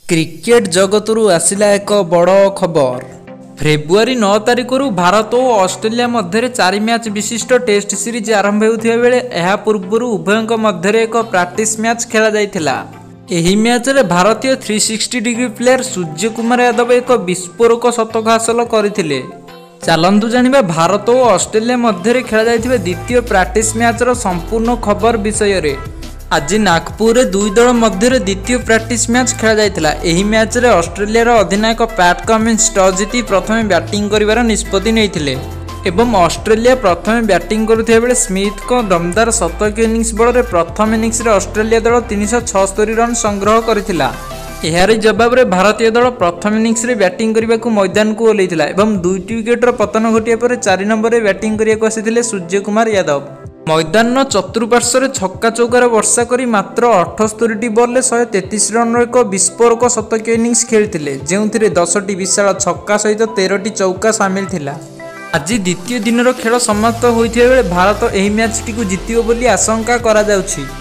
Cricket जगतरू आसिला एक बड़ खबर। फेब्रुआरी 9 तारिखर भारत और ऑस्ट्रेलिया मध्य 4 मैच विशिष्ट टेस्ट सीरीज आरंभ होता बेले यह पूर्व उभयों मध्य एक प्रैक्टिस मैच खेला जाइथिला। एही मैच रे भारतीय 360 degree player Suryakumar Yadav एक विस्फोरक शतक हासिल करथिले। चलंतु जानिबा भारत और ऑस्ट्रेलिया मध्य खेला जाइथिबा द्वितीय प्रैक्टिस मैच रो संपूर्ण खबर विषय रे। आज नागपुर दुई दल मध्य द्वितीय प्रैक्टिस मैच खेला जाइथिला। एही मैच रे ऑस्ट्रेलिया अधिनायक पैट कमिंस टॉस जीति प्रथम बैटिंग करिवार निष्पत्ति नेइथिले एवं ऑस्ट्रेलिया प्रथम बैटिंग करुथिबा बेले स्मिथ को दमदार शतक इनिंग्स बल प्रथम इनिंग्स रे ऑस्ट्रेलिया दल 376 रन संग्रह करथिला। एहार जवाब रे भारतीय दल प्रथम इनिंग्स रे बैटिंग करने मैदान को ओल्लैथिला एवं 2टी विकेटर पतन घटिया पर 4 नंबर रे बैटिंग करिया आसिथिले सूर्य कुमार यादव। मैदान चतुर्पार्श्व छक्का चौकार वर्षा करी मात्र 78 बॉल 133 रन एक विस्फोरक शतक इनिंग्स खेलिथिले, जेउथिरे 10टी विशाल छक्का सहित 13टी चौका सामिल थिला। आज द्वितीय दिन खेल समाप्त होइथिबा बेले भारत एही मैच टी को जितिबो बोली आशंका करा जाउछि।